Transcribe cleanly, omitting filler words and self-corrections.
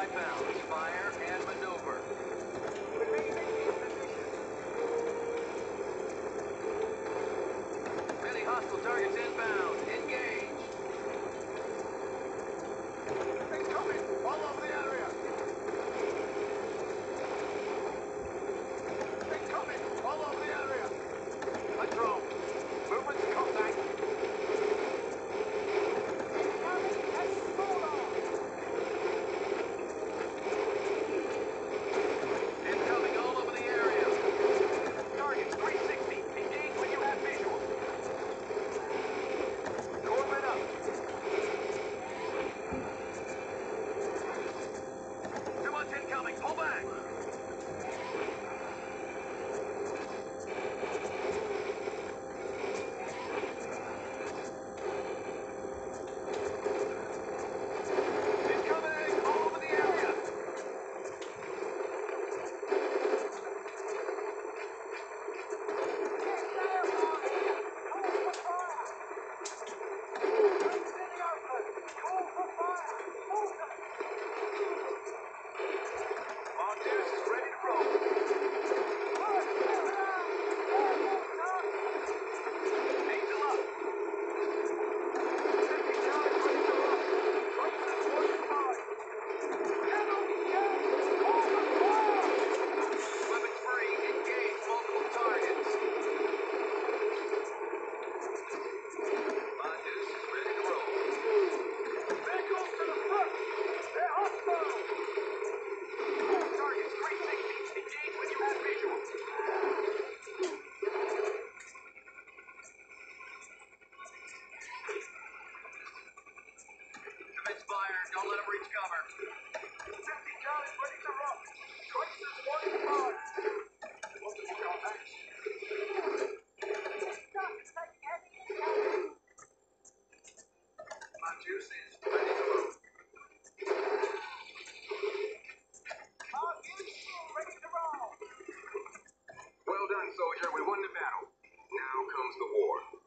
bounds. Fire and maneuver. Many hostile targets inbound. Engage. Incoming! All over the area! Incoming! All over the area! Control. Movement to contact. Incoming! Explorer! Incoming all over the area. Targets 360. Engage when you have visual. Core lit up. Too much incoming. Pull back. Incoming all over the area. Mongoose is ready to roll. Angel up. 50 yards ready to roll. Traces 45. Weapons free. Engage multiple targets. Mongoose is ready to roll. Vehicles to the front. They're hostile. Targets 360. Engage when you have visual. Commence fire. Don't let them reach cover. 50 guns ready to rock. Traces 45. Multiple contacts. Mongoose is ready to roll. Ready to roll. Well done, soldier. We won the battle. Now comes the war.